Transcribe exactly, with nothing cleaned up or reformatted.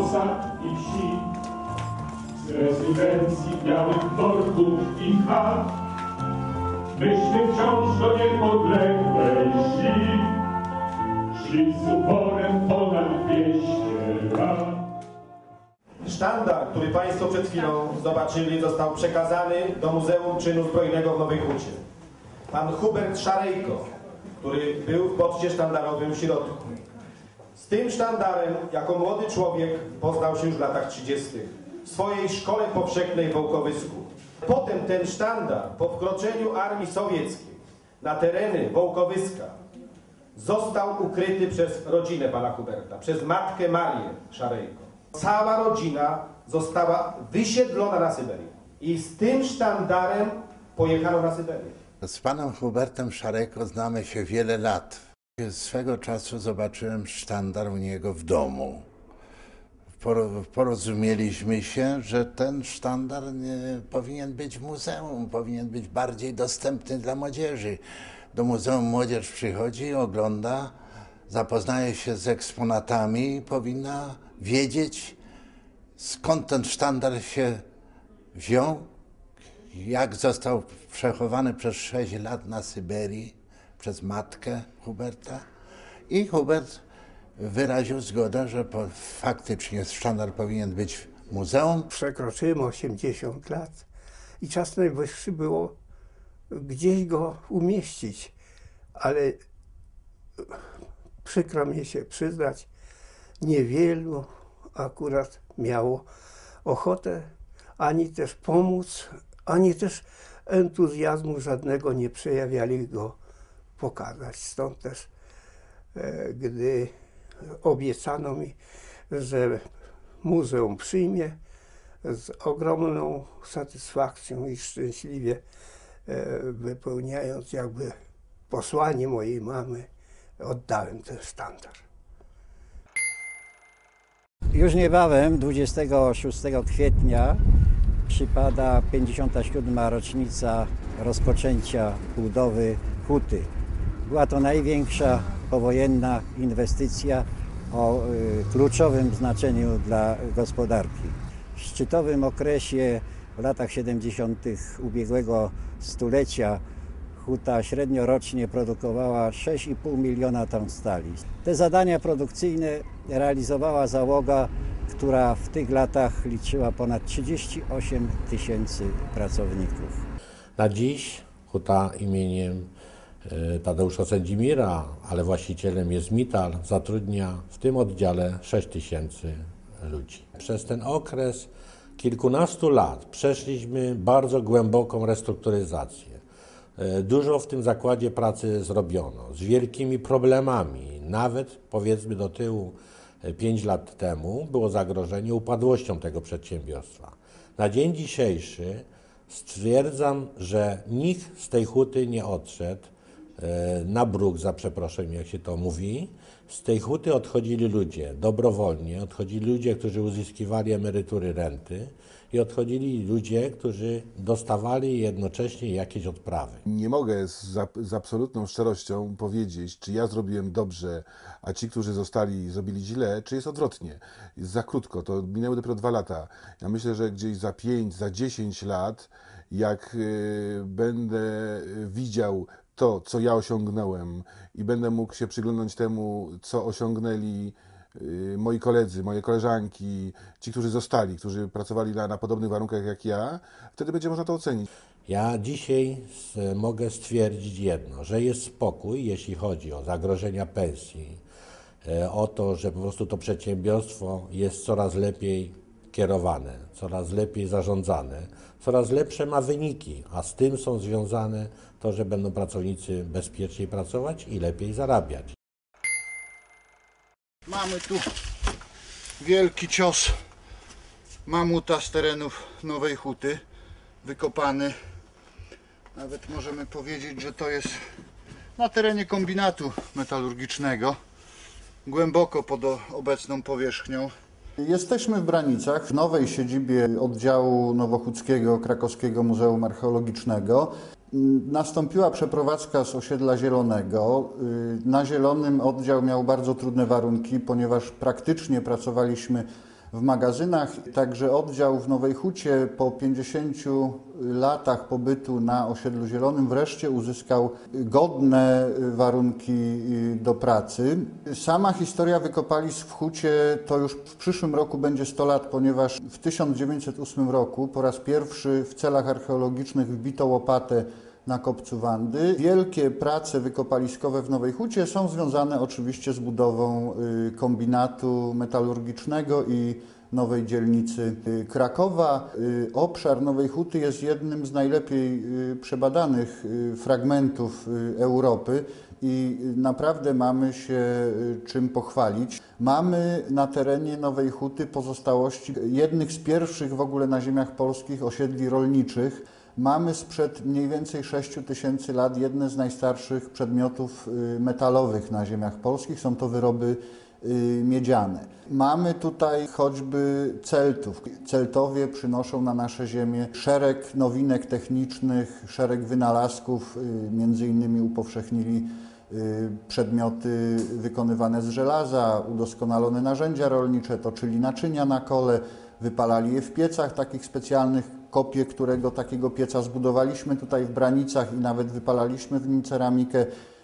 osad i wsi, z rezydencji białych dworków i chat, myśmy wciąż do niepodległej szli, szli z uporem ponad dwieście lat. Sztandar, który Państwo przed chwilą zobaczyli, został przekazany do Muzeum Czynu Zbrojnego w Nowej Hucie. Pan Hubert Szarejko, który był w poczcie sztandarowym w środku. Z tym sztandarem, jako młody człowiek, poznał się już w latach trzydziestych w swojej szkole powszechnej w Wołkowysku. Potem ten sztandar, po wkroczeniu armii sowieckiej na tereny Wołkowyska, został ukryty przez rodzinę pana Huberta, przez matkę Marię Szarejko. Cała rodzina została wysiedlona na Syberię i z tym sztandarem pojechano na Syberię. Z panem Hubertem Szarejko znamy się wiele lat. Swego czasu zobaczyłem sztandar u niego w domu. Porozumieliśmy się, że ten sztandar nie powinien być w muzeum, powinien być bardziej dostępny dla młodzieży. Do muzeum młodzież przychodzi, ogląda, zapoznaje się z eksponatami i powinna wiedzieć, skąd ten sztandar się wziął, jak został przechowany przez sześć lat na Syberii przez matkę Huberta. I Hubert wyraził zgodę, że po, faktycznie sztandar powinien być w muzeum. Przekroczyłem osiemdziesiąt lat i czas najwyższy było gdzieś go umieścić, ale przykro mi się przyznać, niewielu akurat miało ochotę ani też pomóc, ani też entuzjazmu żadnego nie przejawiali go pokazać. Stąd też, e, gdy obiecano mi, że muzeum przyjmie, z ogromną satysfakcją i szczęśliwie e, wypełniając jakby posłanie mojej mamy, oddałem ten sztandar. Już niebawem, dwudziestego szóstego kwietnia, przypada pięćdziesiąta siódma rocznica rozpoczęcia budowy huty. Była to największa powojenna inwestycja o y, kluczowym znaczeniu dla gospodarki. W szczytowym okresie w latach siedemdziesiątych ubiegłego stulecia huta średnio rocznie produkowała sześć i pół miliona ton stali. Te zadania produkcyjne realizowała załoga, która w tych latach liczyła ponad trzydzieści osiem tysięcy pracowników. Na dziś huta imieniem Tadeusza Sędzimira, ale właścicielem jest Mital, zatrudnia w tym oddziale sześć tysięcy ludzi. Przez ten okres kilkunastu lat przeszliśmy bardzo głęboką restrukturyzację. Dużo w tym zakładzie pracy zrobiono, z wielkimi problemami. Nawet powiedzmy do tyłu pięć lat temu było zagrożenie upadłością tego przedsiębiorstwa. Na dzień dzisiejszy stwierdzam, że nikt z tej huty nie odszedł na bruk, za przeproszeniem, jak się to mówi. Z tej huty odchodzili ludzie dobrowolnie, odchodzili ludzie, którzy uzyskiwali emerytury, renty i odchodzili ludzie, którzy dostawali jednocześnie jakieś odprawy. Nie mogę z, z absolutną szczerością powiedzieć, czy ja zrobiłem dobrze, a ci, którzy zostali, zrobili źle, czy jest odwrotnie. Jest za krótko, to minęły dopiero dwa lata. Ja myślę, że gdzieś za pięć, za dziesięć lat, jak y, będę widział to, co ja osiągnąłem i będę mógł się przyglądać temu, co osiągnęli y, moi koledzy, moje koleżanki, ci, którzy zostali, którzy pracowali na, na podobnych warunkach jak ja, wtedy będzie można to ocenić. Ja dzisiaj mogę stwierdzić jedno, że jest spokój, jeśli chodzi o zagrożenia pensji, o to, że po prostu to przedsiębiorstwo jest coraz lepiej kierowane, coraz lepiej zarządzane, coraz lepsze ma wyniki, a z tym są związane to, że będą pracownicy bezpieczniej pracować i lepiej zarabiać. Mamy tu wielki cios mamuta z terenów Nowej Huty, wykopany. Nawet możemy powiedzieć, że to jest na terenie kombinatu metalurgicznego, głęboko pod obecną powierzchnią. Jesteśmy w Branicach, w nowej siedzibie oddziału nowochódzkiego Krakowskiego Muzeum Archeologicznego. Nastąpiła przeprowadzka z osiedla Zielonego. Na Zielonym oddział miał bardzo trudne warunki, ponieważ praktycznie pracowaliśmy w magazynach. Także oddział w Nowej Hucie po pięćdziesięciu latach pobytu na osiedlu Zielonym wreszcie uzyskał godne warunki do pracy. Sama historia wykopalisk w Hucie to już w przyszłym roku będzie sto lat, ponieważ w tysiąc dziewięćset ósmym roku po raz pierwszy w celach archeologicznych wbito łopatę na kopcu Wandy. Wielkie prace wykopaliskowe w Nowej Hucie są związane oczywiście z budową kombinatu metalurgicznego i nowej dzielnicy Krakowa. Obszar Nowej Huty jest jednym z najlepiej przebadanych fragmentów Europy i naprawdę mamy się czym pochwalić. Mamy na terenie Nowej Huty pozostałości jednych z pierwszych w ogóle na ziemiach polskich osiedli rolniczych. Mamy sprzed mniej więcej sześciu tysięcy lat jedne z najstarszych przedmiotów metalowych na ziemiach polskich. Są to wyroby miedziane. Mamy tutaj choćby celtów. Celtowie przynoszą na nasze ziemię szereg nowinek technicznych, szereg wynalazków, między innymi upowszechnili przedmioty wykonywane z żelaza, udoskonalone narzędzia rolnicze, toczyli naczynia na kole, wypalali je w piecach takich specjalnych. Kopię, którego takiego pieca zbudowaliśmy tutaj w Branicach i nawet wypalaliśmy w nim ceramikę.